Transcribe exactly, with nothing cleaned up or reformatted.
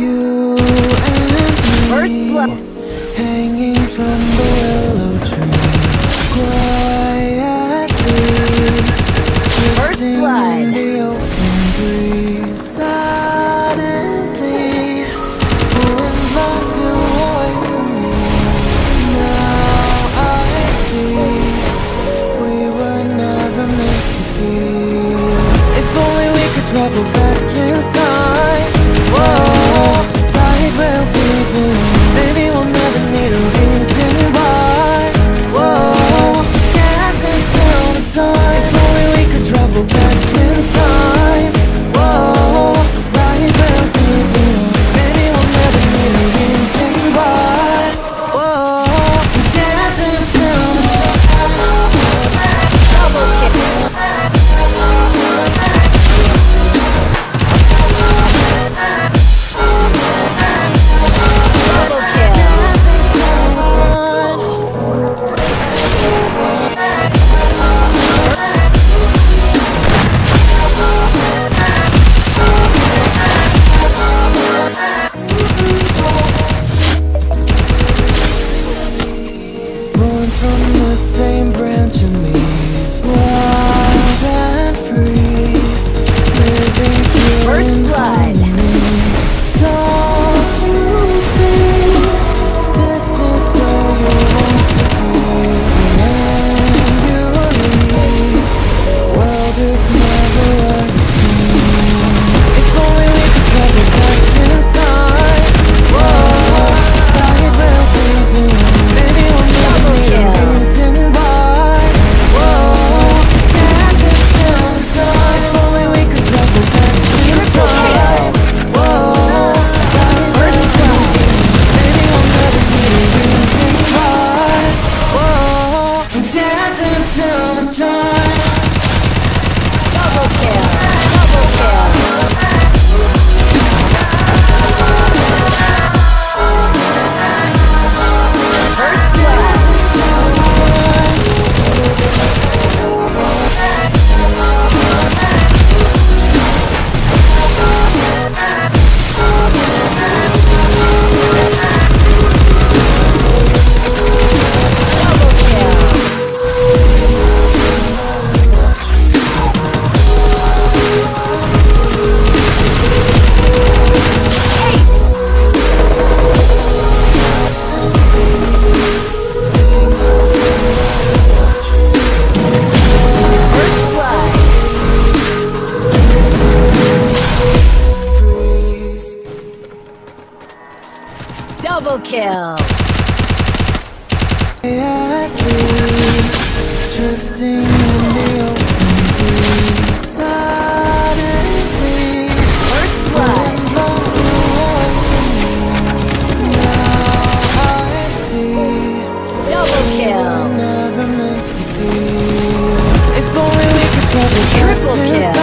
You and me, First blood. hanging from the willow tree, quietly. First blood. In the open breeze, silently. The wind blows you away from me. Now I see we were never meant to be. If only we could travel back in time. Whoa, right where we belong. Maybe we'll never need a reason why. Whoa, dancing till the time. If only we could travel back in time. Whoa, right where we belong. Maybe we'll never need a reason why. Whoa, dancing till the time. Double kick. Born from the same branch of leaves, wild and free, living here First in blood. harmony. Don't you see, this is where you want to be. When you leave, world is never what it seems. If only we could travel back in time. Whoa, right where we belong. Maybe we'll never need a reason why. Whoa, dancing till the time. If only we could travel back in time. Whoa, right where we belong. Maybe we'll never need a reason why. Whoa, dancing till the time. Double kill. Double kill. First blood. Double kill. First blood. Double kill. Drifting in the open.